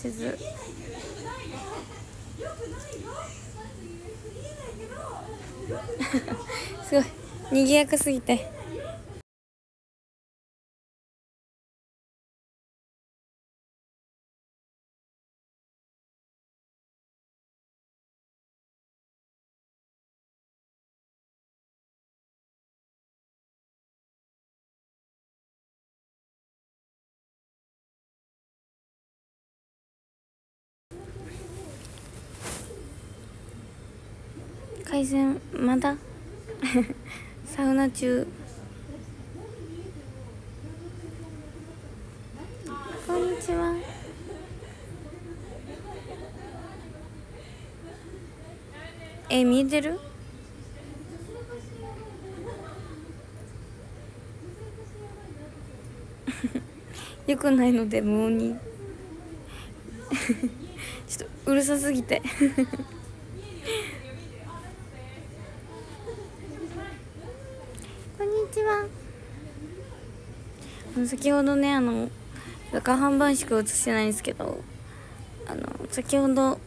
せずすごい賑やかすぎて海鮮まだサウナ中。こんにちは。見えてる？よくないので無音にちょっとうるさすぎてこんにちは。先ほどね下半分しか映してないんですけど先ほど